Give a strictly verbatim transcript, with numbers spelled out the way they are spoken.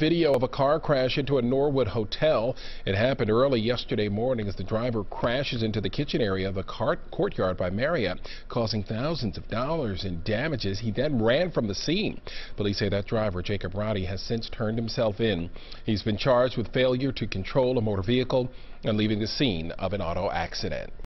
Video of a car crash into a Norwood hotel. It happened early yesterday morning as the driver crashes into the kitchen area of the Courtyard by Marriott, causing thousands of dollars in damages. He then ran from the scene. Police say that driver, Jacob Roddy, has since turned himself in. He's been charged with failure to control a motor vehicle and leaving the scene of an auto accident.